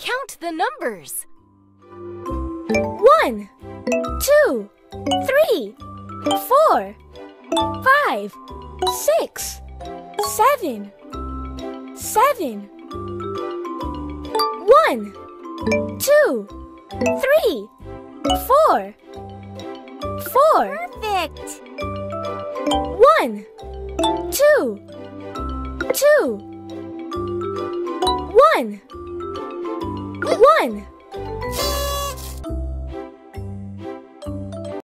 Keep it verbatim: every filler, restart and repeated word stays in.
count the numbers. One, two, three, four, five, six, seven, seven. One, two, three, four, four. Perfect! One, two, two. One, one.